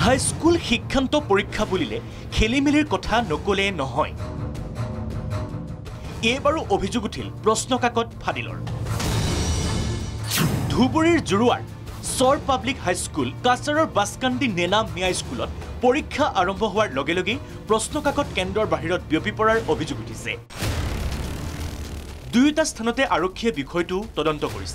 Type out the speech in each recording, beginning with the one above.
High school শিক্ষান্ত পৰীক্ষা বুলিলে খেলিমেলিৰ কথা নকলে নহয়। এবাৰো অভিযোগ উঠিল প্ৰশ্নকাকত ফাদিলৰ। ধুবুৰীৰ জুৰুৱাৰ সৰ পাব্লিক হাইস্কুল কাছাৰৰ বাছকান্দি নেনা মিয়া স্কুলত পৰীক্ষা আৰম্ভ হোৱাৰ লগে লগে প্ৰশ্নকাকত কেন্দ্ৰৰ বাহিৰত বিয়পি পৰাৰ অভিযোগ উঠিছে। দুয়োটা স্থানতে আৰক্ষীয়ে বিষয়টো তদন্ত কৰিছে।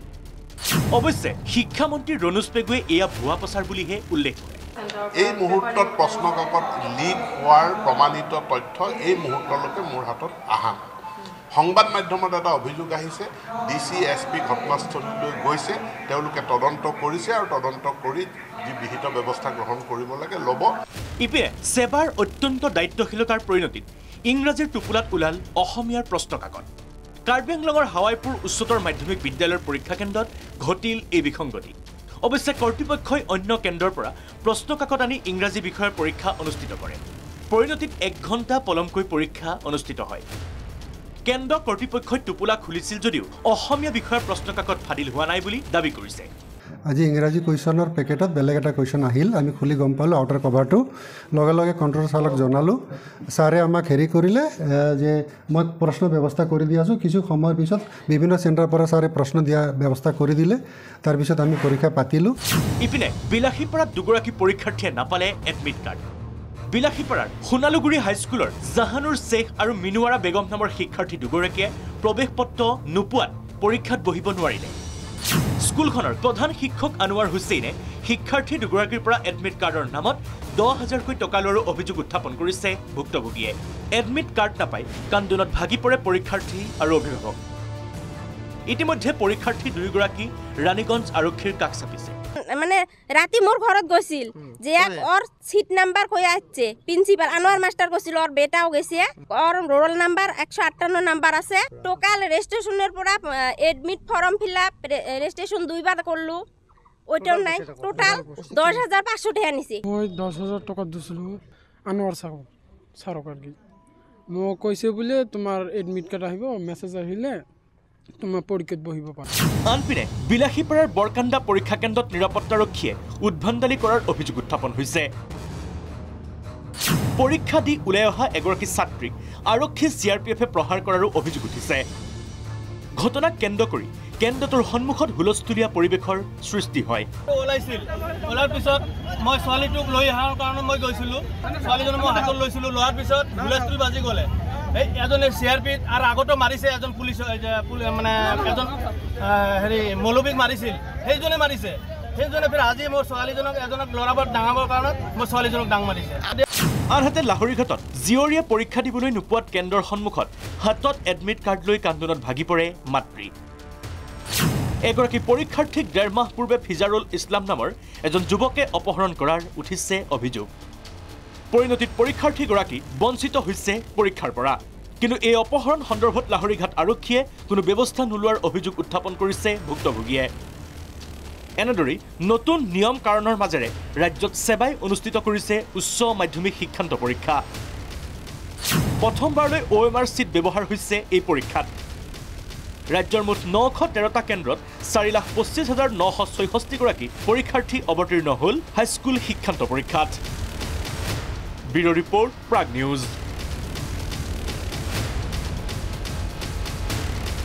অৱশ্যে শিক্ষামন্ত্ৰী ৰণোজ পেগুৱে এয়া ভুৱা প্ৰচাৰ বুলিহে উল্লেখ কৰে। এই মুহূৰ্তত প্ৰশ্নকাকত লিক হোৱাৰ প্ৰমাণিত তথ্য এই মুহূৰ্তলৈকে মোৰ হাতত অহা নাই। সংবাদ মাধ্যমত এটা অভিযোগ আহিছে, ডিসি এসপি ঘটনাস্থলীলৈ গৈছে, তেওঁলোকে তদন্ত কৰিছে আৰু তদন্ত কৰি যি বিহিত ব্যৱস্থা গ্ৰহণ কৰিব লাগে ল'ব। ইপিনে সেৱাৰ অত্যন্ত দায়িত্বশীলতাৰ পৰিণতিত ইংৰাজীৰ টোপোলাত ওলাল অসমীয়াৰ প্ৰশ্নকাকত। কাৰ্বি আংলঙৰ হাৱাইপুৰ উচ্চতৰ মাধ্যমিক বিদ্যালয়ৰ পৰীক্ষা কেন্দ্ৰত ঘটিল এই বিসংগতি। অৱশ্যে কৰ্তৃপক্ষই অন্য কেন্দ্ৰৰ পৰা প্ৰশ্নকাকত আনি ইংৰাজী বিষয়ৰ পৰীক্ষা অনুষ্ঠিত কৰে। পৰিণতিত 1 ঘণ্টা পলমকৈ পৰীক্ষা অনুষ্ঠিত হয়। কেন্দ্ৰ কৰ্তৃপক্ষই টোপোলা খুলিছিল যদিও অসমীয়া বিষয়ৰ প্ৰশ্নকাকত ফাদিল হোৱা নাই বুলি দাবী কৰিছে। আজি ইংৰাজী কুৱেশ্যনৰ পেকেটত বেলেগ এটা কুৱেশ্যন আহিল, আমি খুলি গম পালোঁ আউটাৰ কভাৰটো। লগে লগে কণ্ট্ৰল চালক জনালোঁ, ছাৰে আমাক হেৰি কৰিলে যে মই প্ৰশ্ন ব্যৱস্থা কৰি দি আছোঁ। কিছু সময়ৰ পিছত বিভিন্ন চেণ্টাৰৰ পৰা ছাৰে প্ৰশ্ন দিয়া ব্যৱস্থা কৰি দিলে। তাৰপিছত আমি পৰীক্ষা পাতিলোঁ। ইপিনে বিলাসীপাৰাত দুগৰাকী পৰীক্ষাৰ্থীয়ে নাপালে এডমিট কাৰ্ড। বিলাসীপাৰাৰ সোণালুগুৰি হাইস্কুলৰ জাহানুৰ শ্বেখ আৰু মিনুৱাৰা বেগম নামৰ শিক্ষাৰ্থী দুগৰাকীয়ে প্ৰৱেশ পত্ৰ নোপোৱাত পৰীক্ষাত বহিব নোৱাৰিলে। স্কুলখনৰ প্ৰধান শিক্ষক আনোৱাৰ হুছেইনে শিক্ষাৰ্থী দুগৰাকীৰ পৰা এডমিট কাৰ্ডৰ নামত 10,000কৈ টকা লোৱাৰ অভিযোগ উত্থাপন কৰিছে ভুক্তভোগীয়ে। এডমিট কাৰ্ড নাপাই কান্দোনত ভাগি পৰে পৰীক্ষাৰ্থী আৰু অভিভাৱক। ইতিমধ্যে পৰীক্ষাৰ্থী দুয়োগৰাকী ৰাণীগঞ্জ আৰক্ষীৰ কাষ চাপিছে। মানে ৰাতি মোৰ ঘৰত গৈছিল যে ওর সিট নাম্বার কই আছে প্রিন্সিপাল আনোয়ার মাস্টার কইছিল ওর বেটাও গেছে ওর রোল নাম্বার 158 নাম্বার আছে। টোটাল রেজিস্ট্রেশনের পড়া এডমিট ফর্ম ফিলআপ রেজিস্ট্রেশন দুইবার করলু ওইটাও নাই। টোটাল 10,500 টাকা নিছি। মই 10,000 টাকা দিছিলো আনোয়ার স্যারক কি মো কইছে বলে তোমার এডমিট কার্ড আহিব মেসেজ আহিলে তোমাৰ পৰীক্ষাত বহিব পাৰা। আনপিনে বিলাসীপাৰাৰ বৰকান্দা পৰীক্ষা কেন্দ্ৰত নিৰাপত্তাৰক্ষীয়ে উদ্ভণ্ডালি কৰাৰ অভিযোগ উত্থাপন হৈছে। পৰীক্ষা দি ওলাই অহা এগৰাকী ছাত্ৰীক আৰক্ষী CRPFে প্ৰহাৰ কৰাৰো অভিযোগ উঠিছে। ঘটনাক কেন্দ্ৰ কৰি কেন্দ্ৰটোৰ সন্মুখত হুলস্থুলীয়া পৰিৱেশৰ সৃষ্টি হয়। ওলাৰ পিছত মই ছোৱালীটোক লৈ অহাৰ কাৰণে মই গৈছিলোঁ। ছোৱালীজনক মই হাতত লৈছিলোঁ, লোৱাৰ পিছত হুলস্থুল বাজি গ'লে এজনে CRPত আৰু আগতো মাৰিছে, এজন পুলিচ মানে এজন হেৰি মৌলবীক মাৰিছিল, সেইজনে মাৰিছে। সেইজনে ফিৰ আজি মোৰ ছোৱালীজনক এজনক ল'ৰাবাৰ ডাঙাবৰ কাৰণত মোৰ ছোৱালীজনক ডাং মাৰিছে। আনহাতে লাহৰীঘাটত জীয়ৰীয়ে পৰীক্ষা দিবলৈ নোপোৱাত কেন্দ্ৰৰ সন্মুখত হাতত এডমিট কাৰ্ড লৈ কান্দোনত ভাগি পৰে মাতৃ। এগৰাকী পৰীক্ষাৰ্থীক 1.5 মাহ পূৰ্বে ফিজাৰুল ইছলাম নামৰ এজন যুৱকে অপহৰণ কৰাৰ উঠিছে অভিযোগ। পৰিণতিত পৰীক্ষাৰ্থীগৰাকী বঞ্চিত হৈছে পৰীক্ষাৰ পৰা। কিন্তু এই অপহৰণ সন্দৰ্ভত লাহৰীঘাট আৰক্ষীয়ে কোনো ব্যৱস্থা নোলোৱাৰ অভিযোগ উত্থাপন কৰিছে ভুক্তভোগীয়ে। এনেদৰে নতুন নিয়ম কাৰণৰ মাজেৰে ৰাজ্যত সেৱাই অনুষ্ঠিত কৰিছে উচ্চ মাধ্যমিক শিক্ষান্ত পৰীক্ষা। প্ৰথমবাৰলৈ OMR চিট ব্যৱহাৰ হৈছে এই পৰীক্ষাত। ৰাজ্যৰ মুঠ 913টা কেন্দ্ৰত 4,25,966 গৰাকী পৰীক্ষাৰ্থী অৱতীৰ্ণ হ'ল হাইস্কুল শিক্ষান্ত পৰীক্ষাত। Bureau report, Prag news.